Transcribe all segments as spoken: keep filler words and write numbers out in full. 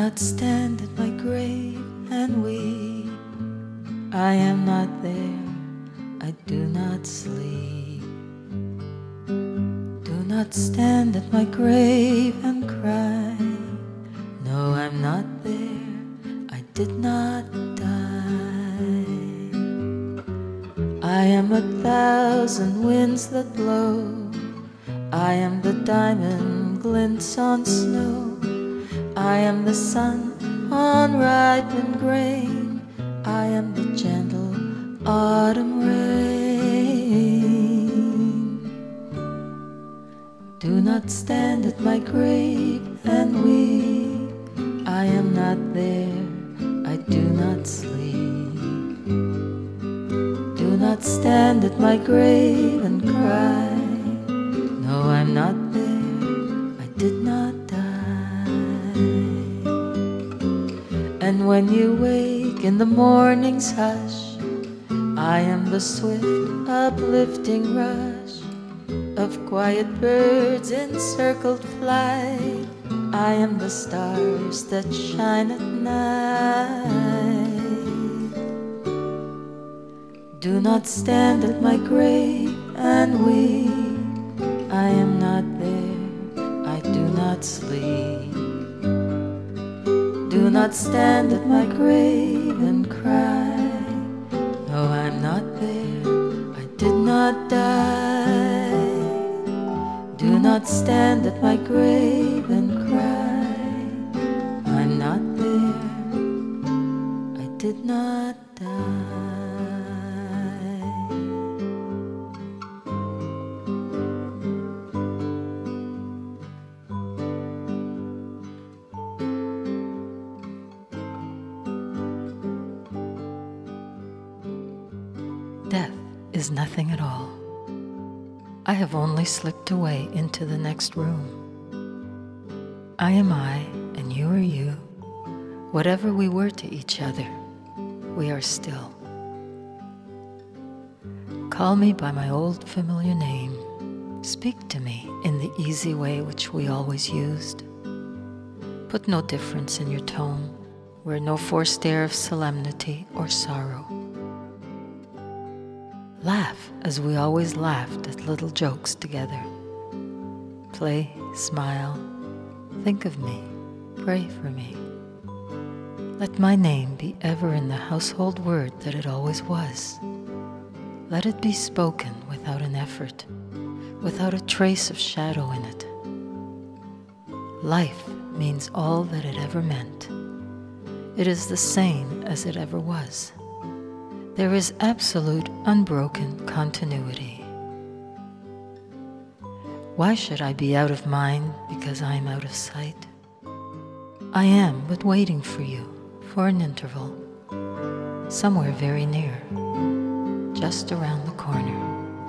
not stand at my grave and weep. I am not there, I do not sleep. Do not stand at my grave and cry. No, I'm not there, I did not die. I am a thousand winds that blow. I am the diamond glints on snow. I am the sun on ripened grain. I am the gentle autumn rain. Do not stand at my grave and weep. I am not there, I do not sleep. Do not stand at my grave and cry. No, I'm not there, I did not die. And when you wake in the morning's hush, I am the swift uplifting rush of quiet birds in circled flight. I am the stars that shine at night. Do not stand at my grave and weep. I am not there, I do not sleep. Do not stand at my grave and cry. No, I'm not there, I did not die. Do not stand at my grave and cry. I'm not there, I did not die. Death is nothing at all. I have only slipped away into the next room. I am I, and you are you. Whatever we were to each other, we are still. Call me by my old familiar name. Speak to me in the easy way which we always used. Put no difference in your tone, wear no forced air of solemnity or sorrow. Laugh as we always laughed at little jokes together. Play, smile, think of me, pray for me. Let my name be ever in the household word that it always was. Let it be spoken without an effort, without a trace of shadow in it. Life means all that it ever meant. It is the same as it ever was. There is absolute, unbroken continuity. Why should I be out of mind because I am out of sight? I am but waiting for you, for an interval, somewhere very near, just around the corner.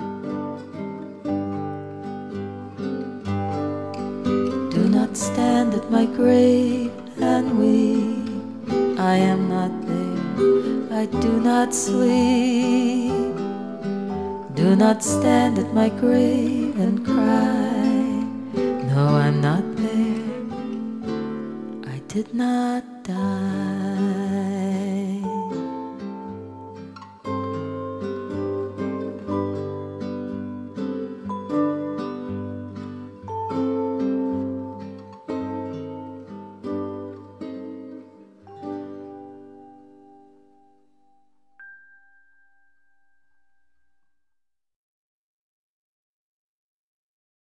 Do not stand at my grave and weep. I am not there, I do not sleep. Do not stand at my grave and cry. No, I'm not there, I did not die.